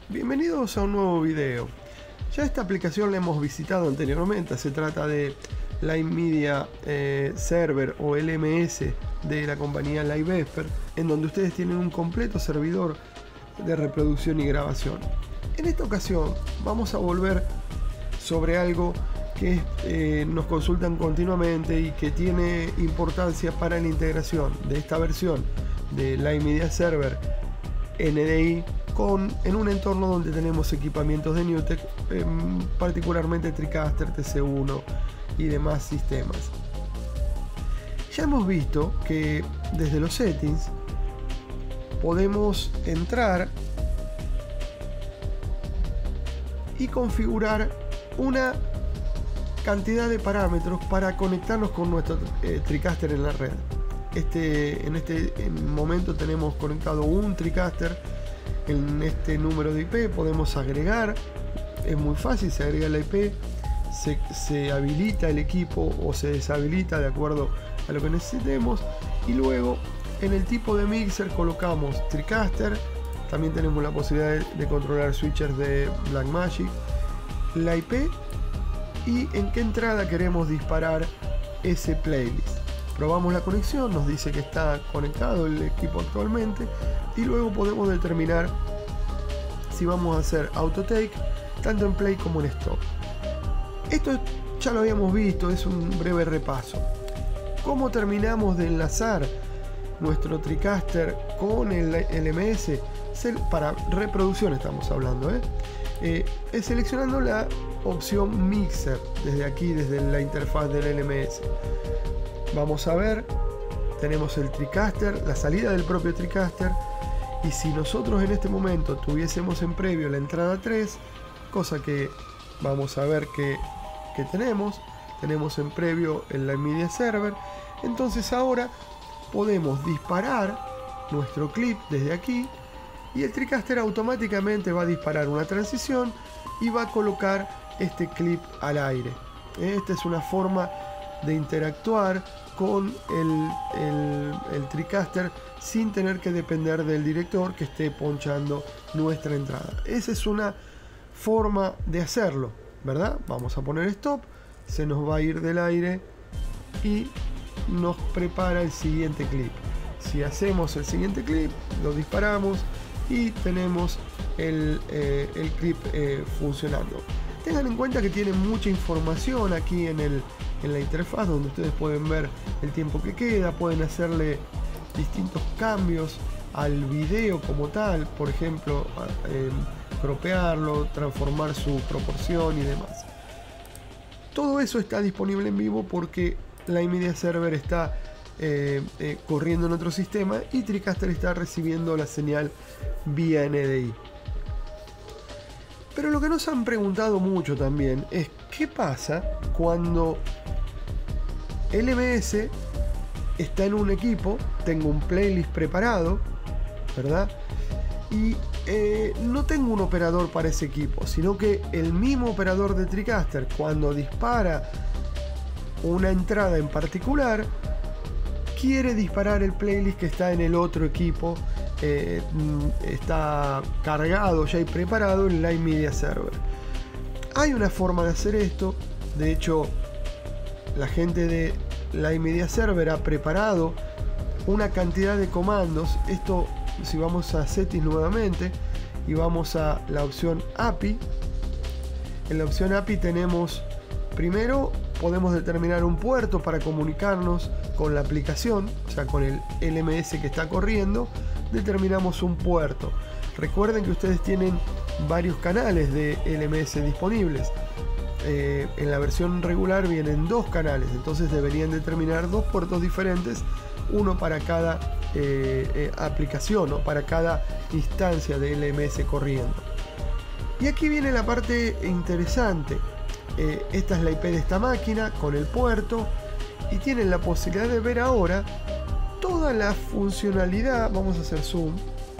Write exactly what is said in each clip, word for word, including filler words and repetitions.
Bienvenidos a un nuevo video. Ya esta aplicación la hemos visitado anteriormente. Se trata de Live Media eh, Server o L M S de la compañía Livesper, en donde ustedes tienen un completo servidor de reproducción y grabación. En esta ocasión vamos a volver sobre algo que eh, nos consultan continuamente y que tiene importancia para la integración de esta versión de Live Media Server N D I con, en un entorno donde tenemos equipamientos de NewTek, eh, particularmente TriCaster, T C uno y demás sistemas. Ya hemos visto que desde los settings podemos entrar y configurar una cantidad de parámetros para conectarnos con nuestro eh, TriCaster en la red. Este, en este momento tenemos conectado un TriCaster en este número de I P. Podemos agregar, es muy fácil, se agrega la I P, se, se habilita el equipo o se deshabilita de acuerdo a lo que necesitemos, y luego en el tipo de mixer colocamos TriCaster. También tenemos la posibilidad de, de controlar switchers de Blackmagic, la I P y en qué entrada queremos disparar ese playlist. Probamos la conexión, nos dice que está conectado el equipo actualmente, y luego podemos determinar si vamos a hacer autotake tanto en play como en stop. Esto ya lo habíamos visto, es un breve repaso. ¿Cómo terminamos de enlazar nuestro TriCaster con el L M S? Para reproducción estamos hablando, ¿eh? Eh, es seleccionando la opción Mixer desde aquí, desde la interfaz del L M S. Vamos a ver, tenemos el TriCaster, la salida del propio TriCaster, y si nosotros en este momento tuviésemos en previo la entrada tres, cosa que vamos a ver que, que tenemos, tenemos en previo el Live Media Server, entonces ahora podemos disparar nuestro clip desde aquí y el TriCaster automáticamente va a disparar una transición y va a colocar este clip al aire. Esta es una forma de interactuar con el, el, el TriCaster sin tener que depender del director que esté ponchando nuestra entrada. Esa es una forma de hacerlo, ¿verdad? Vamos a poner stop, se nos va a ir del aire y nos prepara el siguiente clip. Si hacemos el siguiente clip, lo disparamos y tenemos el, eh, el clip eh, funcionando. Tengan en cuenta que tiene mucha información aquí en, el, en la interfaz, donde ustedes pueden ver el tiempo que queda, pueden hacerle distintos cambios al video como tal, por ejemplo, eh, cropearlo, transformar su proporción y demás. Todo eso está disponible en vivo porque Live Media Server está eh, eh, corriendo en otro sistema y TriCaster está recibiendo la señal vía N D I. Pero lo que nos han preguntado mucho también es qué pasa cuando L M S está en un equipo, tengo un playlist preparado, ¿verdad? Y eh, no tengo un operador para ese equipo, sino que el mismo operador de TriCaster, cuando dispara una entrada en particular, quiere disparar el playlist que está en el otro equipo. Eh, está cargado ya y preparado en Live Media Server. Hay una forma de hacer esto. De hecho, la gente de Live Media Server ha preparado una cantidad de comandos. Esto, si vamos a settings nuevamente y vamos a la opción A P I, en la opción A P I tenemos, primero podemos determinar un puerto para comunicarnos con la aplicación, o sea, con el L M S que está corriendo. Determinamos un puerto. Recuerden que ustedes tienen varios canales de L M S disponibles. Eh, en la versión regular vienen dos canales, entonces deberían determinar dos puertos diferentes, uno para cada eh, eh, aplicación o para cada instancia de L M S corriendo. Y aquí viene la parte interesante. Eh, esta es la I P de esta máquina con el puerto, y tienen la posibilidad de ver ahora toda la funcionalidad. Vamos a hacer zoom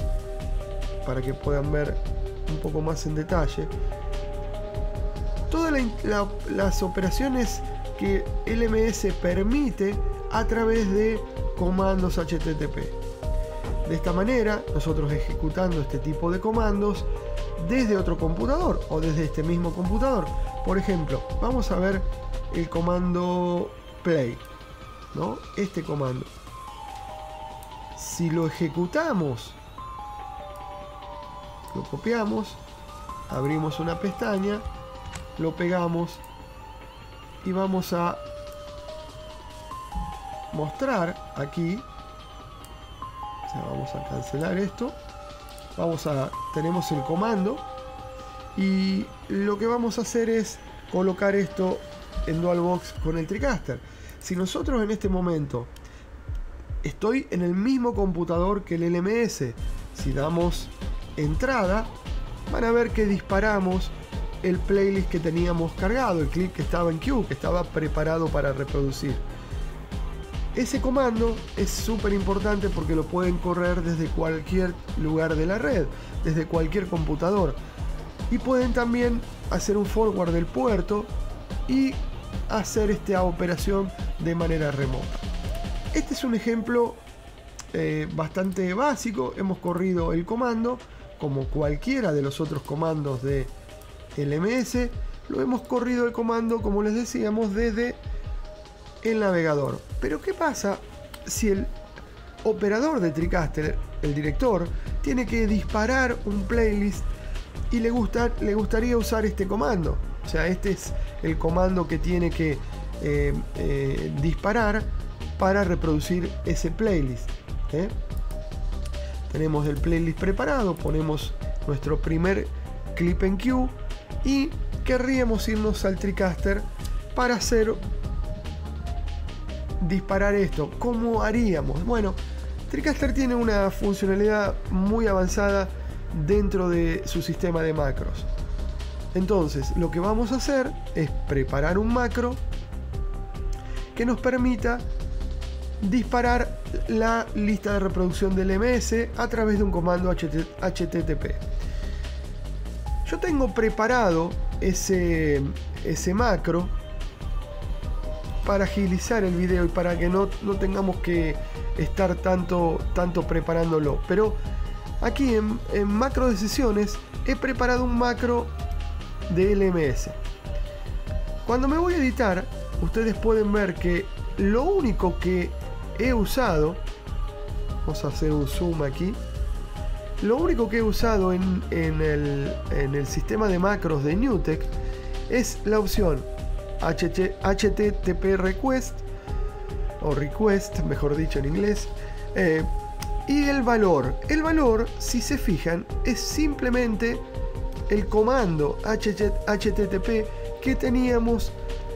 para que puedan ver un poco más en detalle todas la, la, las operaciones que L M S permite a través de comandos H T T P. De esta manera, nosotros ejecutando este tipo de comandos desde otro computador o desde este mismo computador. Por ejemplo, vamos a ver el comando play, ¿no? Este comando. Si lo ejecutamos, lo copiamos, abrimos una pestaña, lo pegamos y vamos a mostrar aquí. O sea, vamos a cancelar esto. Vamos a, tenemos el comando y lo que vamos a hacer es colocar esto en DualBox con el TriCaster. Si nosotros en este momento estoy en el mismo computador que el L M S, si damos entrada, van a ver que disparamos el playlist que teníamos cargado, el clip que estaba en queue, que estaba preparado para reproducir. Ese comando es súper importante porque lo pueden correr desde cualquier lugar de la red, desde cualquier computador. Y pueden también hacer un forward del puerto y hacer esta operación de manera remota. Este es un ejemplo eh, bastante básico. Hemos corrido el comando como cualquiera de los otros comandos de L M S. Lo hemos corrido el comando, como les decíamos, desde el navegador. Pero ¿qué pasa si el operador de TriCaster, el director, tiene que disparar un playlist y le, gusta, le gustaría usar este comando? O sea, este es el comando que tiene que eh, eh, disparar para reproducir ese playlist, ¿eh? Tenemos el playlist preparado, ponemos nuestro primer clip en queue y querríamos irnos al TriCaster para hacer disparar esto. ¿Cómo haríamos? Bueno, TriCaster tiene una funcionalidad muy avanzada dentro de su sistema de macros. Entonces, lo que vamos a hacer es preparar un macro que nos permita disparar la lista de reproducción del M S a través de un comando H T T P. Yo tengo preparado ese, ese macro para agilizar el video y para que no, no tengamos que estar tanto, tanto preparándolo. Pero aquí en, en macro de sesiones he preparado un macro de L M S. Cuando me voy a editar, ustedes pueden ver que lo único que he usado, vamos a hacer un zoom aquí, lo único que he usado en, en, el, en el sistema de macros de NewTek es la opción H T T P request o request, mejor dicho en inglés, eh, y el valor. El valor, si se fijan, es simplemente el comando H T T P que teníamos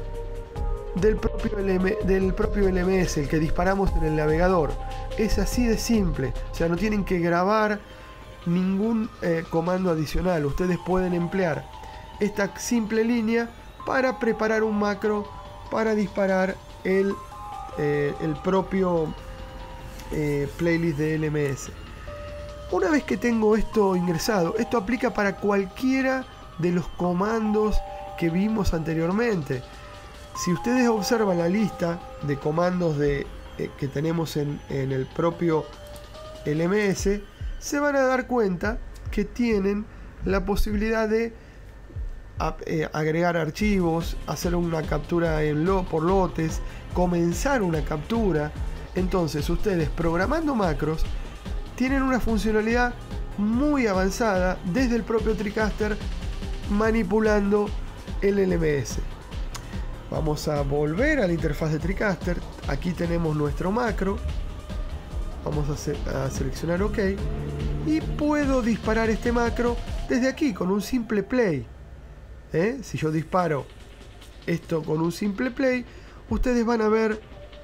del propio, L M, del propio L M S, el que disparamos en el navegador. Es así de simple, o sea, no tienen que grabar ningún eh, comando adicional. Ustedes pueden emplear esta simple línea para preparar un macro para disparar el, eh, el propio eh, playlist de L M S. Una vez que tengo esto ingresado, esto aplica para cualquiera de los comandos que vimos anteriormente. Si ustedes observan la lista de comandos de, eh, que tenemos en, en el propio L M S, se van a dar cuenta que tienen la posibilidad de a, eh, agregar archivos, hacer una captura en lo, por lotes, comenzar una captura. Entonces ustedes, programando macros, tienen una funcionalidad muy avanzada desde el propio TriCaster, manipulando el L M S. Vamos a volver a la interfaz de TriCaster. Aquí tenemos nuestro macro. Vamos a, se a seleccionar OK. Y puedo disparar este macro desde aquí con un simple play. ¿Eh? Si yo disparo esto con un simple play, ustedes van a ver.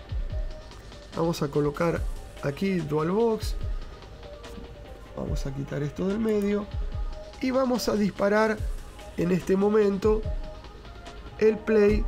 Vamos a colocar aquí DualBox. Vamos a quitar esto del medio. Y vamos a disparar en este momento el play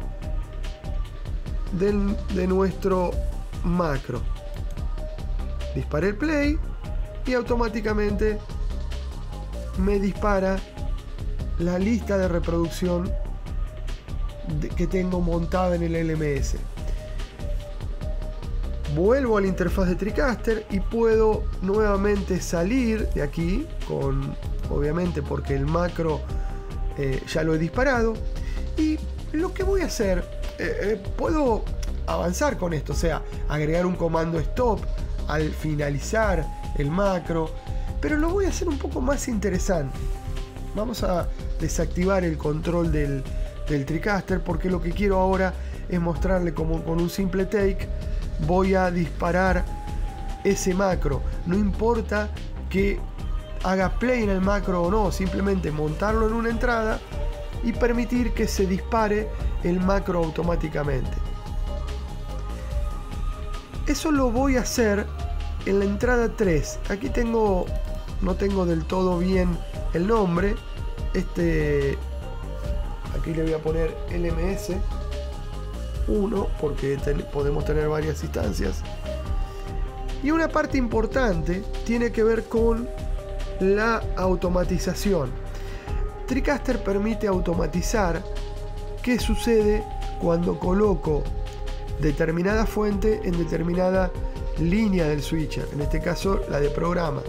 del, de nuestro macro. Disparé el play y automáticamente me dispara la lista de reproducción de, que tengo montada en el L M S. vuelvo a la interfaz de TriCaster y puedo nuevamente salir de aquí, con, obviamente porque el macro eh, ya lo he disparado. Y lo que voy a hacer, eh, eh, puedo avanzar con esto, o sea, agregar un comando stop al finalizar el macro, pero lo voy a hacer un poco más interesante. Vamos a desactivar el control del, del TriCaster, porque lo que quiero ahora es mostrarle cómo con un simple take voy a disparar ese macro. No importa que haga play en el macro o no, simplemente montarlo en una entrada y permitir que se dispare el macro automáticamente. Eso lo voy a hacer en la entrada tres. Aquí tengo, no tengo del todo bien el nombre. Este, aquí le voy a poner L M S uno porque ten, podemos tener varias instancias. Y una parte importante tiene que ver con la automatización. TriCaster permite automatizar qué sucede cuando coloco determinada fuente en determinada línea del switcher, en este caso la de programa.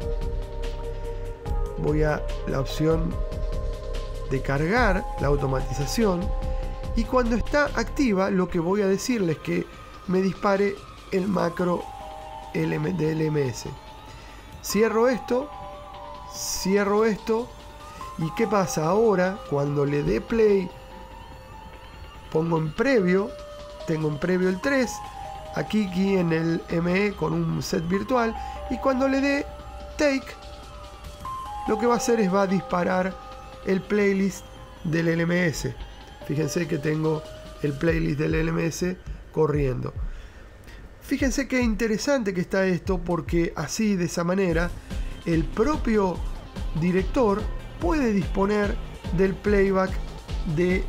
Voy a la opción de cargar la automatización y cuando está activa lo que voy a decirles es que me dispare el macro de L M S. Cierro esto, cierro esto y ¿qué pasa? Ahora cuando le dé play pongo en previo, tengo en previo el tres, aquí, aquí en el M E con un set virtual, y cuando le dé take lo que va a hacer es va a disparar el playlist del L M S. Fíjense que tengo el playlist del L M S corriendo. Fíjense qué interesante que está esto, porque así, de esa manera, el propio director puede disponer del playback de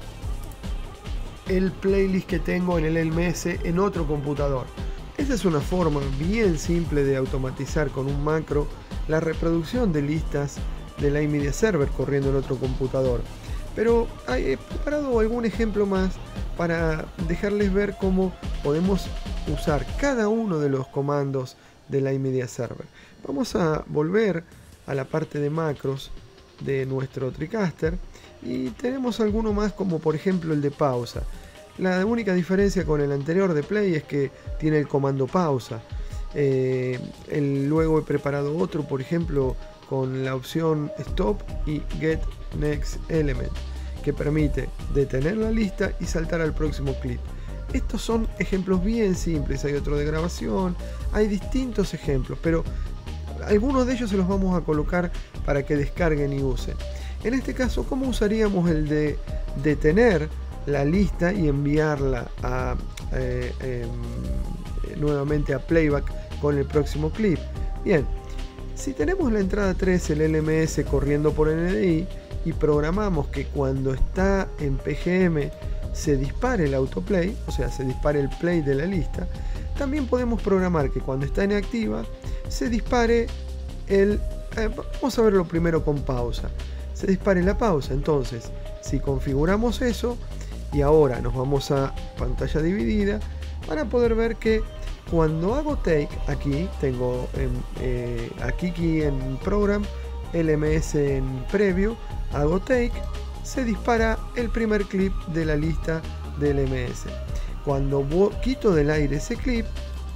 el playlist que tengo en el L M S en otro computador. Esta es una forma bien simple de automatizar con un macro la reproducción de listas del iMedia Server corriendo en otro computador. Pero he preparado algún ejemplo más para dejarles ver cómo podemos usar cada uno de los comandos del iMedia Server. Vamos a volver a la parte de macros de nuestro TriCaster y tenemos alguno más, como por ejemplo el de pausa. La única diferencia con el anterior de play es que tiene el comando pausa. Eh, el, luego he preparado otro, por ejemplo, con la opción stop y get next element, que permite detener la lista y saltar al próximo clip. Estos son ejemplos bien simples. Hay otro de grabación, hay distintos ejemplos, pero algunos de ellos se los vamos a colocar para que descarguen y usen. En este caso, ¿cómo usaríamos el de detener la lista y enviarla a, eh, eh, nuevamente a playback con el próximo clip? Bien, si tenemos la entrada tres, el L M S corriendo por N D I, y programamos que cuando está en P G M se dispare el autoplay, o sea, se dispare el play de la lista, también podemos programar que cuando está inactiva se dispare el... Eh, vamos a verlo primero con pausa. Se dispare la pausa. Entonces, si configuramos eso, y ahora nos vamos a pantalla dividida, van a poder ver que cuando hago take, aquí tengo en, eh, aquí, aquí en program, L M S en preview, hago take, se dispara el primer clip de la lista del L M S. Cuando quito del aire ese clip,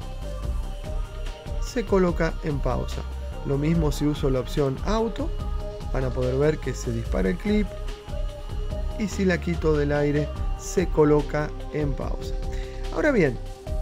se coloca en pausa. Lo mismo si uso la opción auto, van a poder ver que se dispara el clip, y si la quito del aire se coloca en pausa. Ahora bien,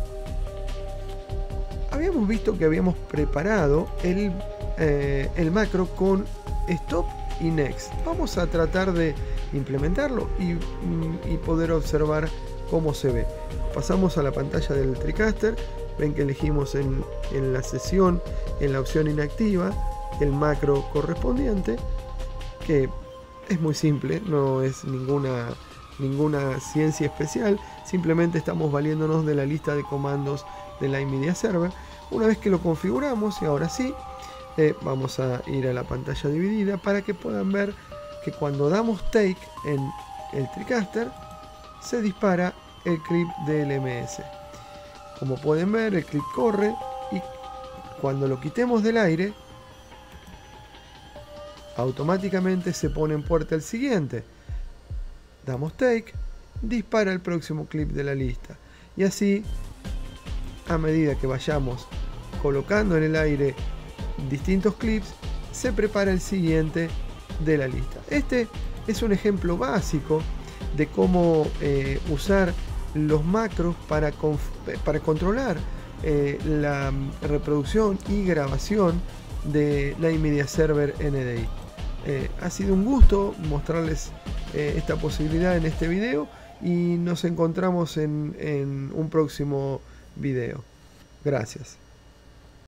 habíamos visto que habíamos preparado el, eh, el macro con stop y next. Vamos a tratar de implementarlo y, y poder observar cómo se ve. Pasamos a la pantalla del TriCaster. Ven que elegimos en, en la sesión, en la opción inactiva, el macro correspondiente, que es muy simple, no es ninguna, ninguna ciencia especial, simplemente estamos valiéndonos de la lista de comandos del iMedia Server. Una vez que lo configuramos, y ahora sí, eh, vamos a ir a la pantalla dividida para que puedan ver que cuando damos take en el TriCaster se dispara el clip de L M S. Como pueden ver, el clip corre y cuando lo quitemos del aire, automáticamente se pone en puerta el siguiente. Damos take, dispara el próximo clip de la lista. Y así, a medida que vayamos colocando en el aire distintos clips, se prepara el siguiente de la lista. Este es un ejemplo básico de cómo eh, usar los macros para, para controlar eh, la reproducción y grabación de la iMedia Server N D I. Eh, ha sido un gusto mostrarles eh, esta posibilidad en este video y nos encontramos en, en un próximo video. Gracias.